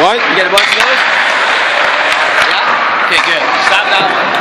Right? You get a bunch of those? Yeah? Okay, good. Stop now.